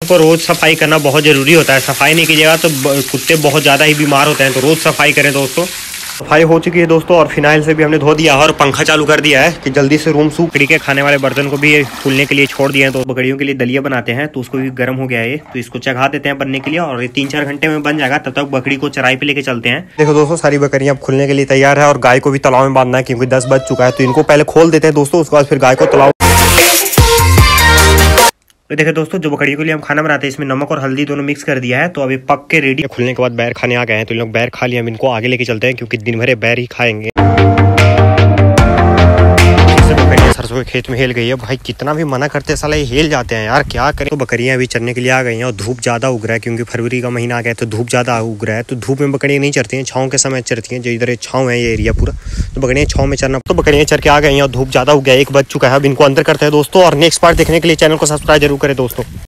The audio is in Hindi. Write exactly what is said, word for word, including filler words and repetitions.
तो रोज सफाई करना बहुत जरूरी होता है। सफाई नहीं कीजिएगा तो कुत्ते बहुत ज़्यादा ही बीमार होते हैं, तो रोज सफाई करें दोस्तों। सफाई हो चुकी है दोस्तों और फिनाइल से भी हमने धो दिया और पंखा चालू कर दिया है कि जल्दी से रूम सूख। बकरी के खाने वाले बर्तन को भी फूलने के लिए छोड़ दिए हैं। तो बकरियों के लिए दलिया बनाते हैं, तो उसको भी गर्म हो गया है, तो इसको चढ़ा देते हैं बनने के लिए और ये तीन चार घंटे में बन जाएगा। तब तक बकरी को चराई पे लेके चलते हैं। देखो दोस्तों, सारी बकरियां अब खुलने के लिए तैयार है और गाय को भी तालाब में बांधना है क्योंकि दस बज चुका है। तो इनको पहले खोल देते हैं दोस्तों, उसके बाद फिर गाय को तालाब। तो देखिए दोस्तों, जो बकरियों के लिए हम खाना बनाते हैं इसमें नमक और हल्दी दोनों मिक्स कर दिया है। तो अभी पक के रेडी। खुलने के बाद बैर खाने आ गए हैं, तो इन लोग बैर खा लिया। हम इनको आगे लेके चलते हैं क्योंकि दिन भर बैर ही खाएंगे। सरसों के खेत में हेल गई है भाई, कितना भी मना करते साला ये हेल जाते हैं यार, क्या करें। तो बकरियां अभी चरने के लिए आ गई हैं और धूप ज्यादा उग रहा है क्योंकि फरवरी का महीना आ गया, तो धूप ज्यादा उग रहा है। तो धूप में बकरियां नहीं चरती हैं, छाँव के समय चरती हैं। जो इधर छाँव है ये एरिया पूरा, तो बकरियां छाँव में चरना। तो बकरियां चर के आ गई हैं और धूप ज्यादा उग गया, एक बज चुका है। अब इनको अंदर करते हैं दोस्तों, और नेक्स्ट पार्ट देखने के लिए चैनल को सब्सक्राइब जरूर करें दोस्तों।